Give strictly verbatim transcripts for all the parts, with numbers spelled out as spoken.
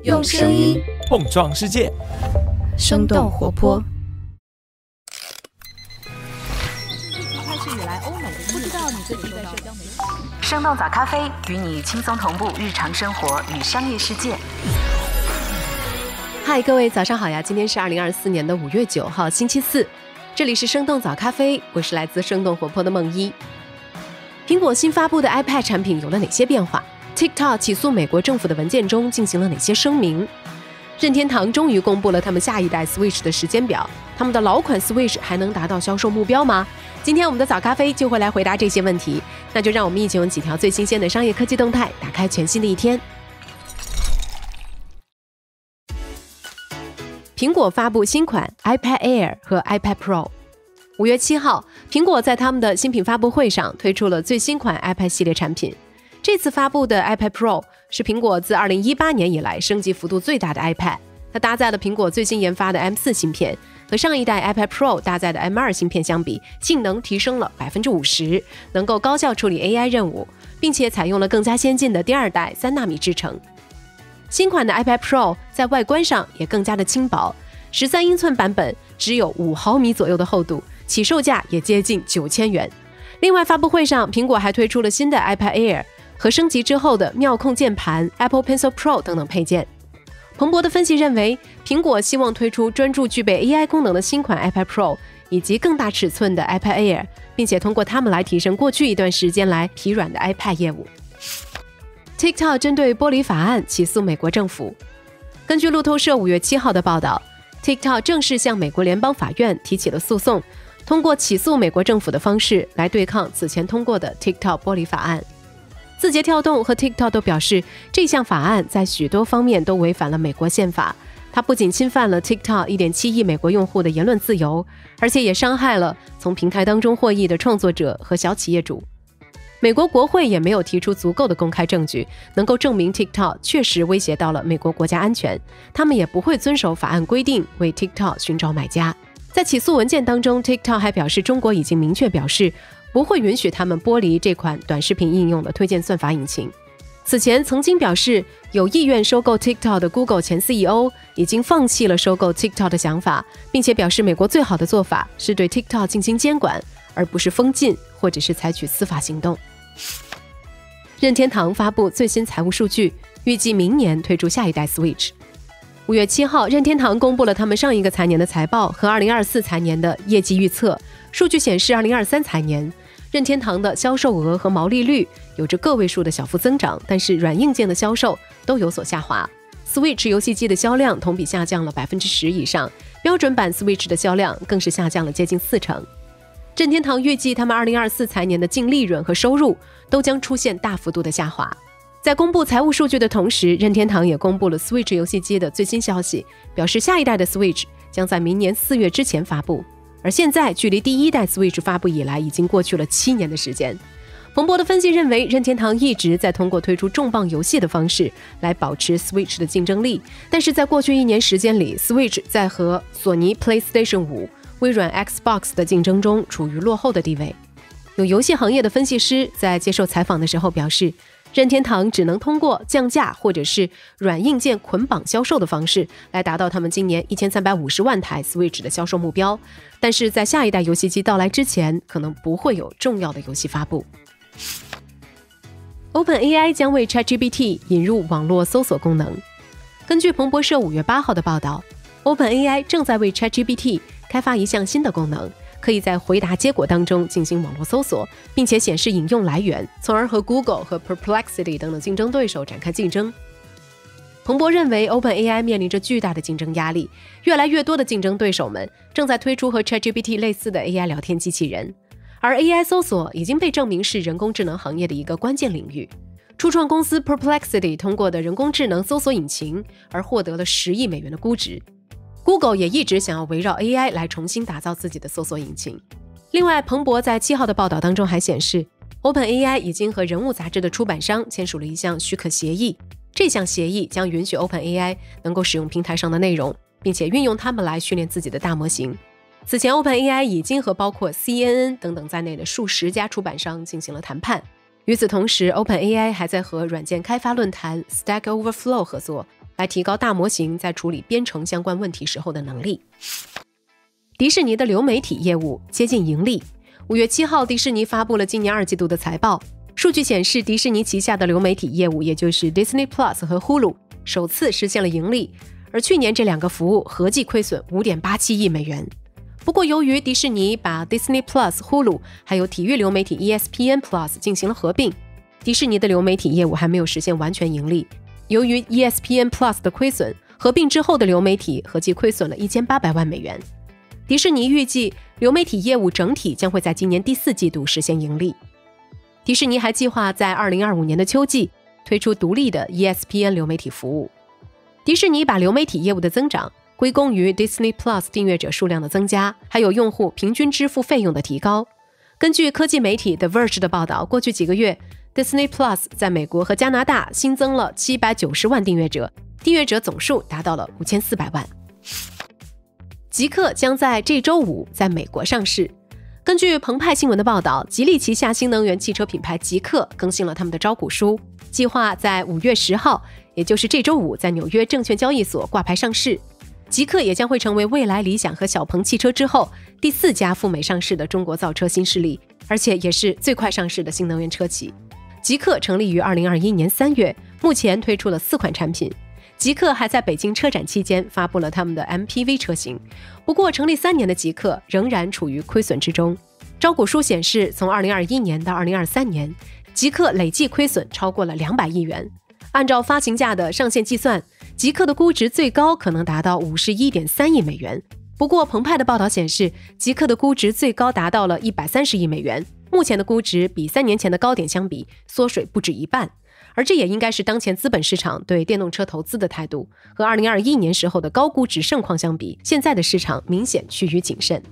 用声音碰撞世界， 生动活泼。 生动早咖啡与你轻松同步日常生活与商业世界。 嗨，各位早上好呀！今天是二零二四年的五月九号，星期四，这里是生动早咖啡，我是来自生动活泼的梦一。苹果新发布的 iPad 产品有了哪些变化？ TikTok 起诉美国政府的文件中进行了哪些声明？任天堂终于公布了他们下一代 Switch 的时间表，他们的老款 Switch 还能达到销售目标吗？今天我们的早咖啡就会来回答这些问题，那就让我们一起用几条最新鲜的商业科技动态打开全新的一天。苹果发布新款 iPad Air 和 iPad Pro。五月七号，苹果在他们的新品发布会上推出了最新款 iPad 系列产品。这次发布的 iPad Pro 是苹果自二零一八年以来升级幅度最大的 iPad， 它搭载了苹果最新研发的 M 四 芯片，和上一代 iPad Pro 搭载的 M 二 芯片相比，性能提升了 百分之五十， 能够高效处理 A I 任务，并且采用了更加先进的第二代三纳米制程。新款的 iPad Pro 在外观上也更加的轻薄，十三英寸版本只有五毫米左右的厚度，起售价也接近九千元。另外，发布会上苹果还推出了新的 iPad Air 和升级之后的妙控键盘 Apple Pencil Pro 等等配件。彭博的分析认为，苹果希望推出专注具备 A I 功能的新款 iPad Pro 以及更大尺寸的 iPad Air， 并且通过它们来提升过去一段时间来疲软的 iPad 业务。TikTok 针对玻璃法案起诉美国政府。根据路透社五月七号的报道， TikTok 正式向美国联邦法院提起了诉讼，通过起诉美国政府的方式来对抗此前通过的 TikTok 玻璃法案。字节跳动和 TikTok 都表示，这项法案在许多方面都违反了美国宪法，它不仅侵犯了 TikTok 一点七亿美国用户的言论自由，而且也伤害了从平台当中获益的创作者和小企业主。美国国会也没有提出足够的公开证据，能够证明 TikTok 确实威胁到了美国国家安全，他们也不会遵守法案规定为 TikTok 寻找买家。在起诉文件当中， TikTok 还表示，中国已经明确表示不会允许他们剥离这款短视频应用的推荐算法引擎。此前曾经表示有意愿收购 TikTok 的 Google 前 C E O 已经放弃了收购 TikTok 的想法，并且表示美国最好的做法是对 TikTok 进行监管，而不是封禁或者是采取司法行动。任天堂发布最新财务数据，预计明年推出下一代 Switch。 五月七号，任天堂公布了他们上一个财年的财报和二零二四财年的业绩预测。数据显示，二零二三财年任天堂的销售额和毛利率有着个位数的小幅增长，但是软硬件的销售都有所下滑。 Switch 游戏机的销量同比下降了 百分之十 以上，标准版 Switch 的销量更是下降了接近四成。任天堂预计他们二零二四财年的净利润和收入都将出现大幅度的下滑。在公布财务数据的同时，任天堂也公布了 Switch 游戏机的最新消息，表示下一代的 Switch 将在明年四月之前发布。而现在距离第一代 Switch 发布以来已经过去了七年的时间。彭博的分析认为，任天堂一直在通过推出重磅游戏的方式来保持 Switch 的竞争力，但是在过去一年时间里， Switch 在和索尼 PlayStation 五、微软 Xbox 的竞争中处于落后的地位。有游戏行业的分析师在接受采访的时候表示，任天堂只能通过降价或者是软硬件捆绑销售的方式来达到他们今年一千三百五十万台 Switch 的销售目标，但是在下一代游戏机到来之前，可能不会有重要的游戏发布。OpenAI 将为 ChatGPT 引入网络搜索功能。根据彭博社五月八号的报道， OpenAI 正在为 ChatGPT 开发一项新的功能，可以在回答结果当中进行网络搜索，并且显示引用来源，从而和 Google 和 Perplexity 等等竞争对手展开竞争。彭博认为 OpenAI 面临着巨大的竞争压力，越来越多的竞争对手们正在推出和 ChatGPT 类似的 A I 聊天机器人，而 A I 搜索已经被证明是人工智能行业的一个关键领域。初创公司 Perplexity 通过的人工智能搜索引擎而获得了十亿美元的估值。Google 也一直想要围绕 A I 来重新打造自己的搜索引擎。另外，彭博在七号的报道当中还显示， OpenAI 已经和人物杂志的出版商签署了一项许可协议，这项协议将允许 OpenAI 能够使用平台上的内容，并且运用它们来训练自己的大模型。此前 OpenAI 已经和包括 C N N 等等在内的数十家出版商进行了谈判。与此同时， OpenAI 还在和软件开发论坛 Stack Overflow 合作， 来提高大模型在处理编程相关问题时候的能力。迪士尼的流媒体业务接近盈利。五月七号，迪士尼发布了今年二季度的财报，数据显示，迪士尼旗下的流媒体业务，也就是 Disney Plus 和 Hulu， 首次实现了盈利，而去年这两个服务合计亏损 五点八七亿美元。不过，由于迪士尼把 Disney Plus、Hulu 还有体育流媒体 E S P N Plus 进行了合并，迪士尼的流媒体业务还没有实现完全盈利。由于 E S P N Plus 的亏损，合并之后的流媒体合计亏损了一千八百万美元。迪士尼预计流媒体业务整体将会在今年第四季度实现盈利。迪士尼还计划在二零二五年的秋季推出独立的 E S P N 流媒体服务。迪士尼把流媒体业务的增长归功于 Disney Plus 订阅者数量的增加，还有用户平均支付费用的提高。根据科技媒体 The Verge 的报道，过去几个月 Disney Plus 在美国和加拿大新增了七百九十万订阅者，订阅者总数达到了五千四百万。极客将在这周五在美国上市。根据澎湃新闻的报道，吉利旗下新能源汽车品牌极客更新了他们的招股书，计划在五月十号，也就是这周五，在纽约证券交易所挂牌上市。极客也将会成为蔚来、理想和小鹏汽车之后第四家赴美上市的中国造车新势力，而且也是最快上市的新能源车企。极客成立于二零二一年三月，目前推出了四款产品。极客还在北京车展期间发布了他们的 M P V 车型，不过成立三年的极客仍然处于亏损之中。招股书显示，从二零二一年到二零二三年，极客累计亏损超过了两百亿元。按照发行价的上限计算，极客的估值最高可能达到 五十一点三亿美元。不过澎湃的报道显示，极客的估值最高达到了一百三十亿美元，目前的估值比三年前的高点相比缩水不止一半。而这也应该是当前资本市场对电动车投资的态度，和二零二一年时候的高估值盛况相比，现在的市场明显趋于谨慎。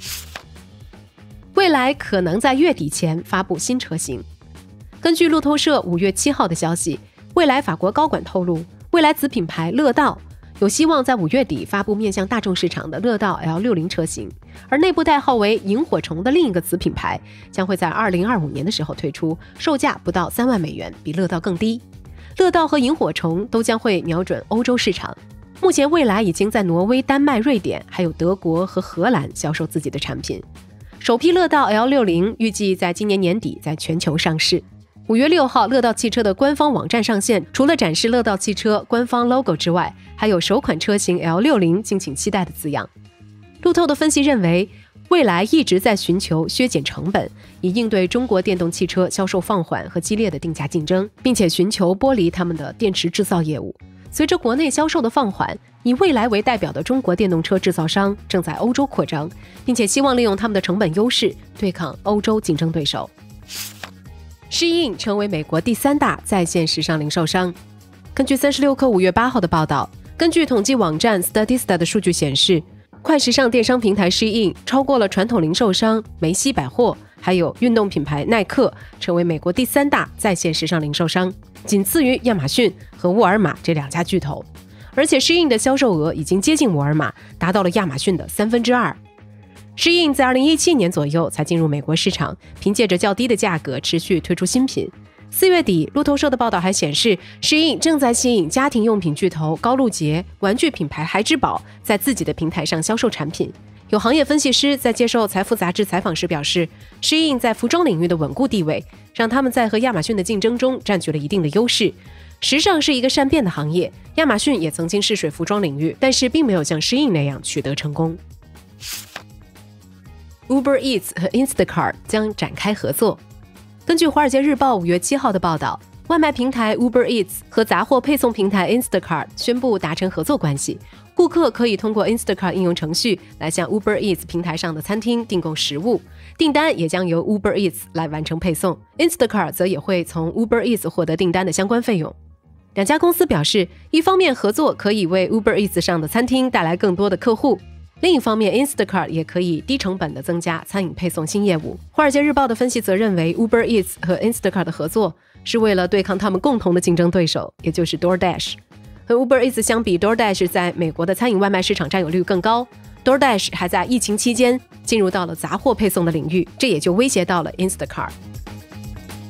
蔚来可能在月底前发布新车型。根据路透社五月七号的消息，蔚来法国高管透露，蔚来子品牌乐道有希望在五月底发布面向大众市场的乐道 L六十 车型，而内部代号为萤火虫的另一个子品牌将会在二零二五年的时候推出，售价不到三万美元，比乐道更低。乐道和萤火虫都将会瞄准欧洲市场。目前蔚来已经在挪威、丹麦、瑞典还有德国和荷兰销售自己的产品。首批乐道 L六十 预计在今年年底在全球上市。五月六号，乐道汽车的官方网站上线，除了展示乐道汽车官方 logo 之外，还有首款车型 L六十 敬请期待的字样。路透的分析认为，蔚来一直在寻求削减成本，以应对中国电动汽车销售放缓和激烈的定价竞争，并且寻求剥离他们的电池制造业务。随着国内销售的放缓，以蔚来为代表的中国电动车制造商正在欧洲扩张，并且希望利用他们的成本优势对抗欧洲竞争对手。Shein 成为美国第三大在线时尚零售商。根据三十六氪五月八号的报道，根据统计网站 Statista 的数据显示，快时尚电商平台 Shein 超过了传统零售商梅西百货，还有运动品牌耐克，成为美国第三大在线时尚零售商，仅次于亚马逊和沃尔玛这两家巨头。而且 Shein 的销售额已经接近沃尔玛，达到了亚马逊的三分之二。Shein 在二零一七年左右才进入美国市场，凭借着较低的价格持续推出新品。四月底，路透社的报道还显示 ，Shein 正在吸引家庭用品巨头高露洁、玩具品牌孩之宝在自己的平台上销售产品。有行业分析师在接受财富杂志采访时表示 ，Shein 在服装领域的稳固地位，让他们在和亚马逊的竞争中占据了一定的优势。时尚是一个善变的行业，亚马逊也曾经试水服装领域，但是并没有像 Shein 那样取得成功。Uber Eats 和 Instacart 将展开合作。根据《华尔街日报》五月七号的报道，外卖平台 Uber Eats 和杂货配送平台 Instacart 宣布达成合作关系，顾客可以通过 Instacart 应用程序来向 Uber Eats 平台上的餐厅订购食物，订单也将由 Uber Eats 来完成配送， Instacart 则也会从 Uber Eats 获得订单的相关费用。两家公司表示，一方面合作可以为 Uber Eats 上的餐厅带来更多的客户，另一方面 Instacart 也可以低成本地增加餐饮配送新业务。华尔街日报的分析则认为 Uber Eats 和 Instacart 的合作是为了对抗他们共同的竞争对手，也就是 DoorDash。 和 Uber Eats 相比， DoorDash 在美国的餐饮外卖市场占有率更高， DoorDash 还在疫情期间进入到了杂货配送的领域，这也就威胁到了 Instacart。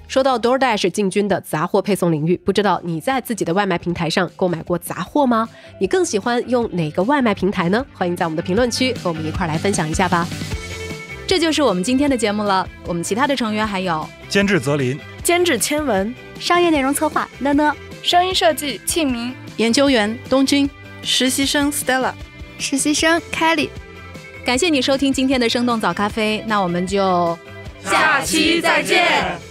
说到 DoorDash 进军的杂货配送领域，不知道你在自己的外卖平台上购买过杂货吗？你更喜欢用哪个外卖平台呢？欢迎在我们的评论区和我们一块来分享一下吧。 这就是我们今天的节目了。我们其他的成员还有监制泽林， 监制千文， 商业内容策划呢呢， 声音设计庆明， 研究员东君，实习生 Stella， 实习生 Kelly。 感谢你收听今天的生动早咖啡，那我们就下期再见。